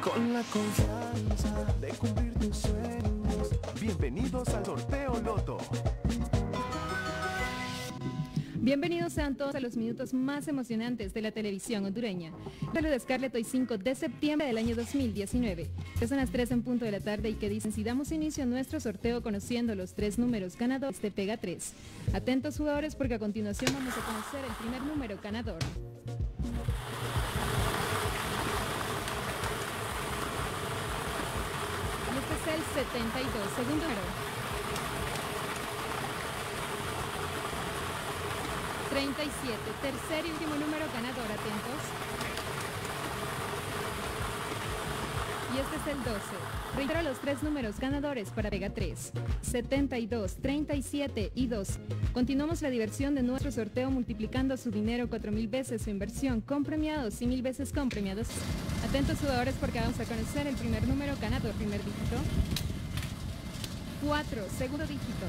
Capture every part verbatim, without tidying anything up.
Con la confianza de cumplir tus sueños. Bienvenidos al sorteo Loto. Bienvenidos sean todos a los minutos más emocionantes de la televisión hondureña. Saludos, Scarlett, hoy cinco de septiembre del año dos mil diecinueve. Ya son las tres en punto de la tarde y que dicen si damos inicio a nuestro sorteo conociendo los tres números ganadores de Pega tres. Atentos jugadores porque a continuación vamos a conocer el primer número ganador. Y este es el setenta y dos, segundo número. treinta y siete, tercer y último número ganador, atentos. Y este es el doce. Reitero los tres números ganadores para Pega tres, setenta y dos, treinta y siete y dos. Continuamos la diversión de nuestro sorteo multiplicando su dinero cuatro mil veces su inversión con premiados y mil veces con premiados. Atentos jugadores porque vamos a conocer el primer número ganador, primer dígito. cuatro, segundo dígito.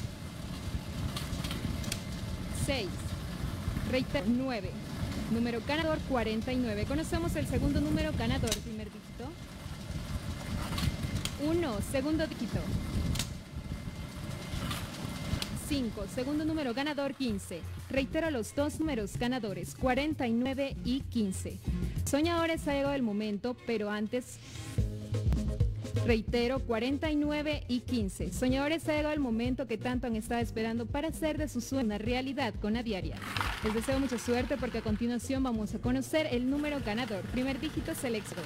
seis. Reitero, nueve. Número ganador cuarenta y nueve. Conocemos el segundo número ganador, primer dígito. uno, segundo dígito. cinco, segundo número ganador quince. Reitero los dos números ganadores, cuarenta y nueve y quince. Soñadores, ha llegado el momento, pero antes... Reitero, cuarenta y nueve y quince. Soñadores, ha llegado el momento que tanto han estado esperando para hacer de su sueño una realidad con la diaria. Les deseo mucha suerte porque a continuación vamos a conocer el número ganador. Primer dígito selecto.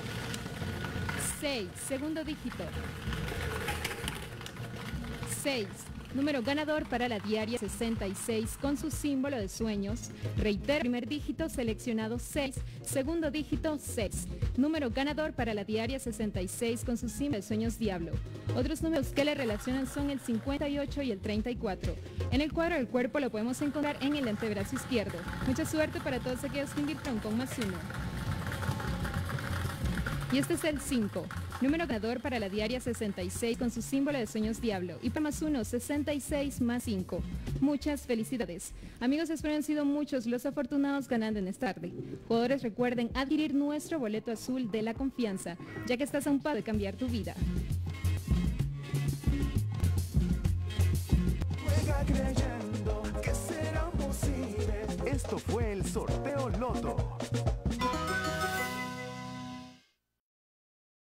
seis, segundo dígito. seis. Número ganador para la diaria sesenta y seis con su símbolo de sueños. Reitero, primer dígito seleccionado seis, segundo dígito seis. Número ganador para la diaria sesenta y seis con su símbolo de sueños diablo. Otros números que le relacionan son el cincuenta y ocho y el treinta y cuatro. En el cuadro del cuerpo lo podemos encontrar en el antebrazo izquierdo. Mucha suerte para todos aquellos que invirtieron con más uno. Y este es el cinco. Número ganador para la diaria sesenta y seis con su símbolo de sueños diablo. Y para más uno, sesenta y seis más cinco. Muchas felicidades. Amigos, espero han sido muchos los afortunados ganando en esta tarde. Jugadores, recuerden adquirir nuestro boleto azul de la confianza, ya que estás a un paso de cambiar tu vida. Juega creyendo que será posible. Esto fue el sorteo Loto.